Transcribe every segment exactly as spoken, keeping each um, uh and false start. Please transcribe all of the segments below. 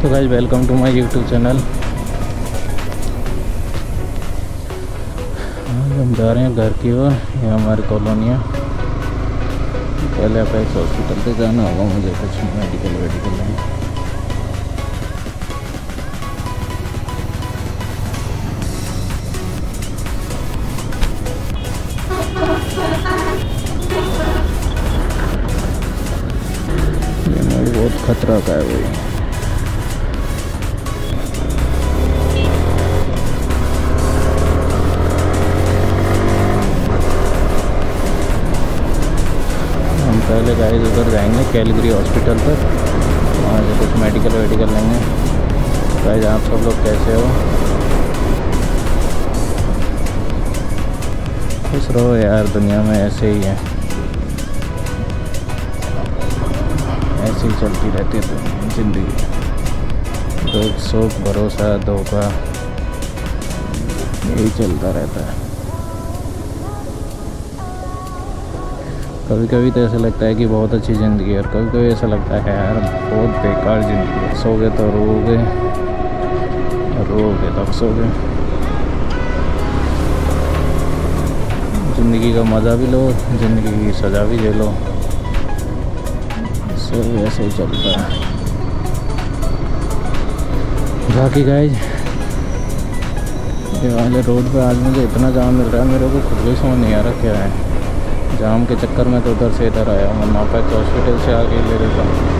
So guys welcome to my YouTube channel. हम जा रहे हैं घर की ओर। ये हमारी कॉलोनी है। पहले अपेक्स हॉस्पिटल पे जाना होगा मुझे, कुछ मेडिकल वेडिकल है। ये मोड़ बहुत खतरा का है भाई। पहले गाइस उधर जाएंगे कैलगरी हॉस्पिटल पर, वहाँ से कुछ मेडिकल वेडिकल लेंगे। गाइस आप सब लोग कैसे हो? खुश रहो यार, दुनिया में ऐसे ही है, ऐसे ही चलती रहती है ज़िंदगी। दुख सुख भरोसा धोखा यही चलता रहता है। कभी कभी तो ऐसा लगता है कि बहुत अच्छी ज़िंदगी है, और कभी कभी ऐसा लगता है यार बहुत बेकार ज़िंदगी है। सोगे तो रोओगे, रोओगे तब सोगे। ज़िंदगी का मज़ा भी लो, ज़िंदगी की सज़ा भी झेलो, सब ऐसे ही चलता है। बाकी गाइस ये वाले रोड पे आज मुझे इतना जाम मिल रहा है, मेरे को खुद भी समझ नहीं आ रहा क्या है। जाम के चक्कर में तो उधर से इधर आया, वरना अपेक्स हॉस्पिटल से आगे ले लेता हूँ।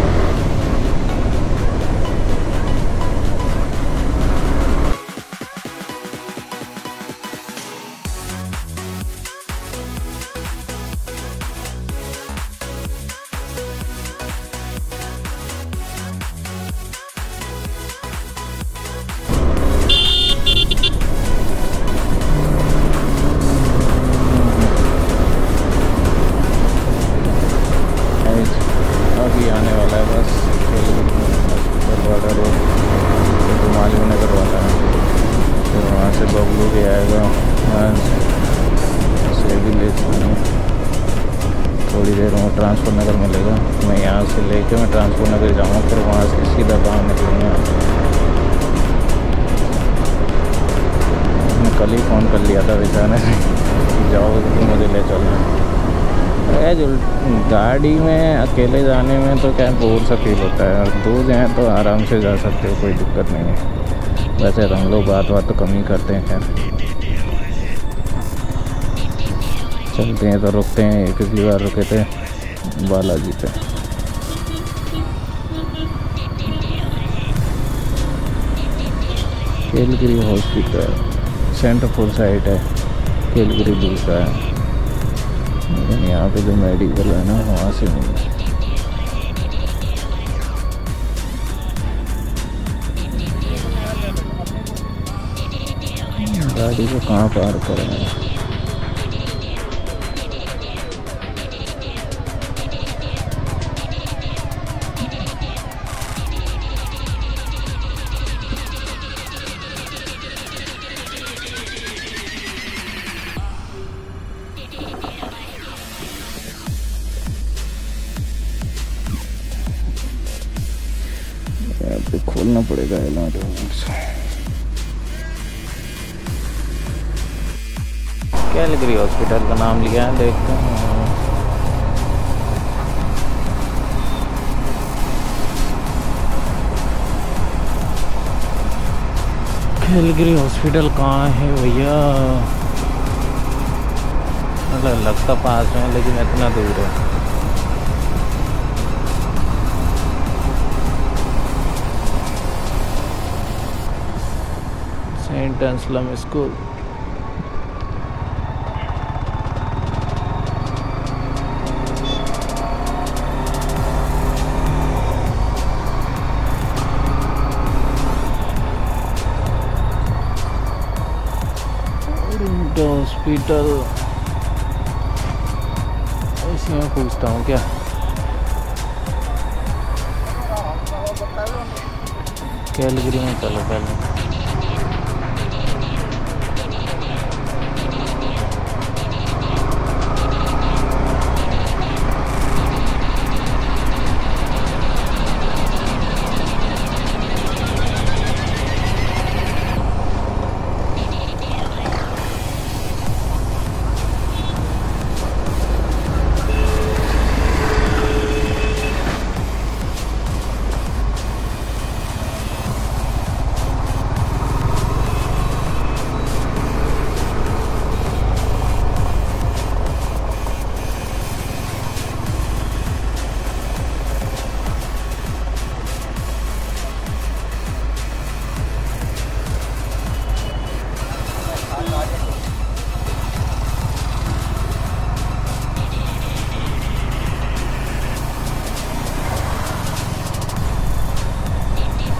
अभी आने वाला है बस हॉस्पिटल वाला रोड, तो मालूम नगर वाला है। फिर वहाँ से बबलू भी आएगा, वहाँ से भी ले जाएंगे। थोड़ी देर में ट्रांसफर नगर मिलेगा। मैं यहाँ से लेके मैं ट्रांसफर नगर जाऊँगा, फिर वहाँ से सीधा बाहर निकलूँगा। मैं कल ही फ़ोन कर लिया था बेचारे ने, जाओ तो मुझे ले चलना। जो गाड़ी में अकेले जाने में तो क्या बोर सा फील होता है, और दूर जाएँ तो आराम से जा सकते हो, कोई दिक्कत नहीं है। वैसे हम लोग बात बात तो कम ही करते हैं। खैर चलते हैं तो रुकते हैं। पिछली बार रुके थे बालाजी पे। कैलगरी हॉस्पिटल सेंटरफुल साइट है, कैलगरी दूसरा है। यहाँ पे जो मेडिकल है ना, वहाँ से नहीं। गाड़ी को कहाँ पार करें? पे खोलना पड़ेगा हेलमेट। कैलगरी हॉस्पिटल का नाम लिया है, देखते हैं। कैलगरी हॉस्पिटल कहाँ है भैया? मतलब लगता पास में, लेकिन इतना दूर है। Saint Anselm school. हॉस्पिटल इसी में पूछता हूँ क्या? कैलगरी में चलो पहले।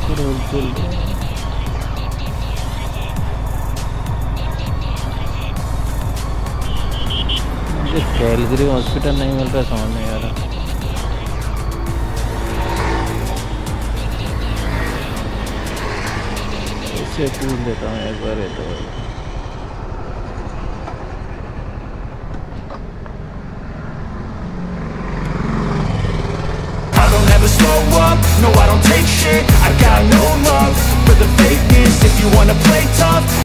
बिल्कुल मुझे कैलगरी हॉस्पिटल नहीं मिल रहा, समझ नहीं आ रहा। इससे पूछ लेता हूँ एक बार, ये तो slow up, no I don't take shit, I got no love for the fakeness. If you wanna play tough